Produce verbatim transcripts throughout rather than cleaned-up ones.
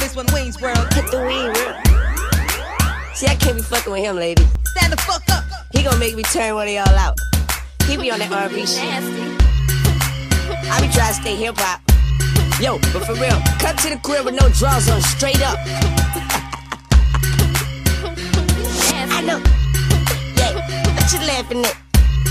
this one Wayne's World. Hit the Wayne World. See, I can't be fucking with him, lady. Stand the fuck up. He gon' make me turn one of y'all out. He be on that R and B shit. I be trying to stay hip hop. Yo, but for real, come to the crib with no drawers on, straight up. I know. Yeah, what you laughing at?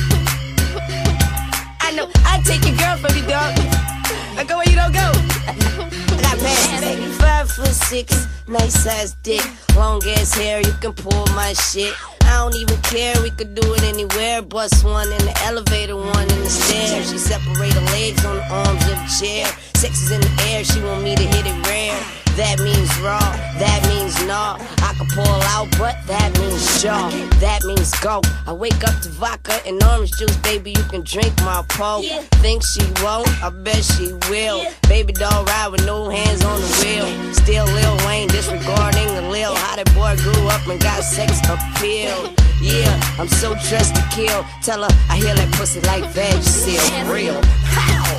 I know. I take your girl from you, dog. I go where you don't go. I got passes, baby. Five foot six, nice size dick, long ass hair. You can pull my shit. I don't even care, we could do it anywhere. Bust one in the elevator, one in the stairs. She separate her legs on the arms of the chair. Sex is in the air, she want me to hit it rare. That means raw, that means nah. I can pull out, but that means jaw. That means go. I wake up to vodka and orange juice, baby, you can drink my pole. Think she won't? I bet she will. Baby doll ride with no hands on the wheel. Still Lil Wayne, disregarding the Lil. How that boy grew up and got sex appeal. Yeah, I'm so dressed to kill. Tell her I hear that pussy like Vagisil. Real. How?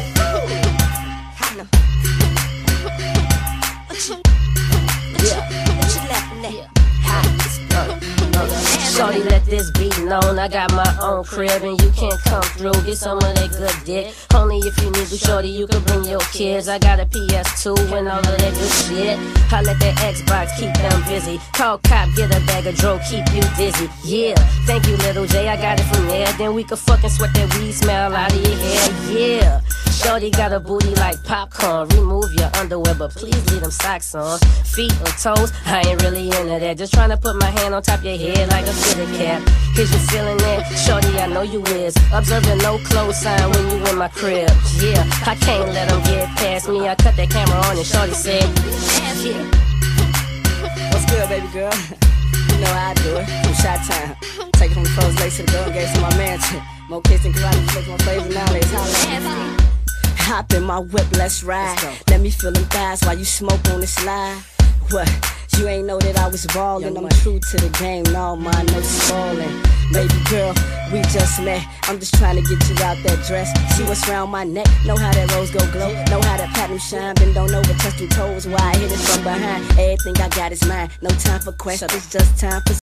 Shorty, let this be known. I got my own crib and you can't come through. Get some of that good dick. Only if you need to, shorty, you can bring your kids. I got a P S two and all of that good shit. I let that Xbox keep them busy. Call cop, get a bag of dro, keep you dizzy. Yeah, thank you, little J. I got it from there. Then we could fucking sweat that weed smell out of your hair. Yeah. Shorty got a booty like popcorn. Remove your underwear, but please leave them socks on. Feet or toes, I ain't really into that. Just trying to put my hand on top of your head like a fitted cap. Is you feeling it? Shorty, I know you is. Observing no close sign when you in my crib. Yeah, I can't let them get past me. I cut that camera on and shorty said, yeah. What's good, baby girl? You know how I do it. From Chi-Town. Take it from the first lace to the girl, gave to my mansion. More kids and karate flicks, my favorite nowadays. Holla. Hop in my whip, let's ride. Let's Let me feel them thighs while you smoke on the slide. What? You ain't know that I was ballin'. I'm true to the game, no mind, no spoiling. Baby girl, we just met. I'm just trying to get you out that dress. See what's round my neck, know how that rose go glow. Know how that platinum shine, bend don't over, touch them toes. Why I hit it from behind. Everything I got is mine. No time for questions, just time for